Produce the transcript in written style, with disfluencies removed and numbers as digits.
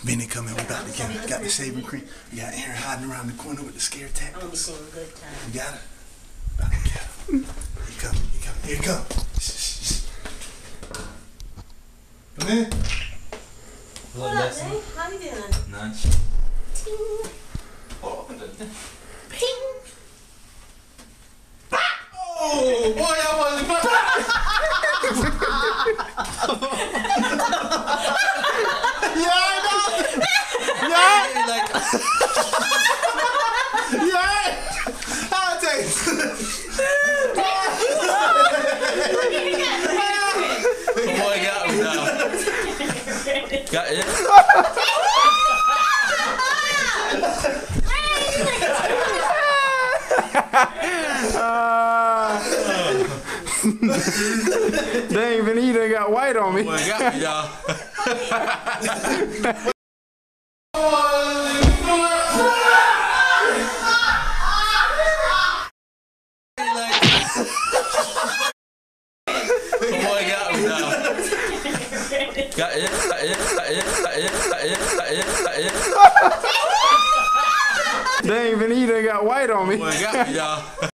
Vinny come in, we about to get it. Got the shaving cream. We got Aaron hiding around the corner with the scare tactics. I'm gonna be seeing good time. You got it? About to get him. Here he come, here he come, here he come. Come in. What up, man? How you doing? Nice. Ting. Ping. Oh, boy, that wasn't fun. Yeah, I know. Yeah. Yeah. I'll take it. The boy got me now. Got it? Dang, Vinny done got white on me. Boy got me, y'all. The boy got me now. Got it? Dang, Vinny done got white on me. Boy got me, y'all.